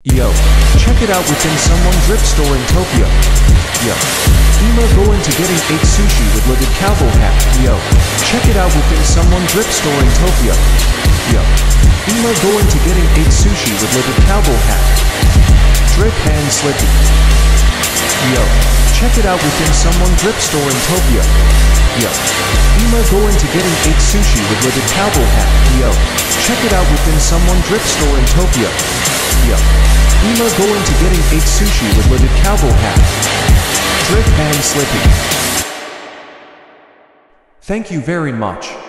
Yo, check it out within someone thrift store in Tokyo. Yo, Ema going to getting 8 sushi with lidded cowboy hat. Yo, check it out within someone thrift store in Tokyo. Yo, Ema going to getting 8 sushi with lidded cowboy hat. Drip and slippy. Yo, check it out within someone thrift store in Tokyo. Yo, Ema going to getting 8 sushi with lidded cowboy hat. Yo, check it out within someone thrift store in Tokyo. Yo, Ema going to getting 8 sushi with lidded cowboy hat. Drip and slippy. Thank you very much.